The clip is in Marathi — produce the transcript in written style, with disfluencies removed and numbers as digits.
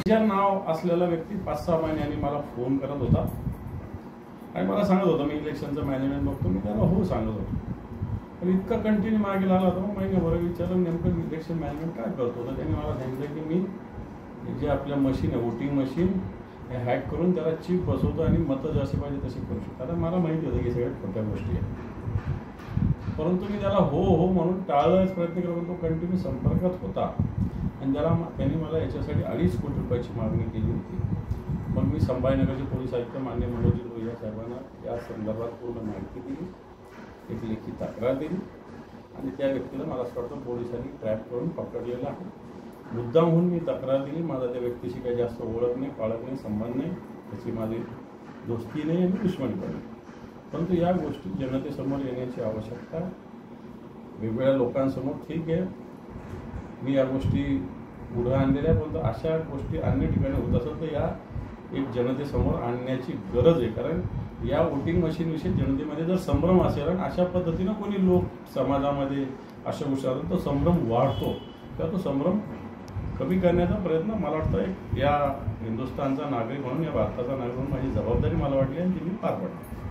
ज्या नाव असलेला व्यक्ती 5-6 महिन्यांनी मला फोन करत होता आणि मला सांगत होता मी इलेक्शनचं मॅनेजमेंट बघतो. मी त्याला हो सांगत होतो, पण इतका कंटिन्यू मागे लागला होता. महिन्याभर विचारलं नेमकं इलेक्शन मॅनेजमेंट काय करतो. तर त्यांनी मला सांगितलं की मी जे आपल्या मशीन आहे वोटिंग मशीन हे हॅक करून त्याला चिप बसवतो आणि मतं जसे पाहिजे तसे करू शकतो. आता मला माहिती होतं की सगळ्यात खोट्या गोष्टी आहेत, परंतु मी त्याला हो हो म्हणून टाळायचा प्रयत्न करून तो कंटिन्यू संपर्कात होता आणि त्यांनी मला याच्यासाठी 2.5 कोटी रुपयाची मागणी केली होती. मग मी संभाजीनगरचे पोलीस आयुक्त मान्य मनोज लोहिया साहेबांना या संदर्भात पूर्ण माहिती दिली, एक लेखी तक्रार दिली आणि त्या व्यक्तीला मला असं वाटतं पोलिसांनी ट्रॅप करून पकडलेलं आहे. मुद्दामहून मी तक्रार दिली. माझा त्या व्यक्तीशी काही जास्त ओळख नाही, पाळख नाही, संबंध नाही, त्याची माझी दोस्ती नाही आणि दुश्मनी पण नाही. परंतु या गोष्टी जनतेसमोर येण्याची आवश्यकता आहे. वेगवेगळ्या लोकांसमोर ठीक आहे मी या गोष्टी पुढे आणलेल्या, परंतु अशा गोष्टी अन्य ठिकाणी होत असेल तर या एक जनतेसमोर आणण्याची गरज आहे. कारण या वोटिंग मशीनविषयी जनतेमध्ये जर संभ्रम असेल आणि अशा पद्धतीनं कोणी लोक समाजामध्ये अशा गोष्टी आल्या तो संभ्रम वाढतो, तेव्हा तो संभ्रम कमी करण्याचा प्रयत्न मला वाटतं एक या हिंदुस्थानचा नागरिक म्हणून, या भारताचा नागरिक म्हणून माझी जबाबदारी मला वाटली आणि ती मी पार पाडली.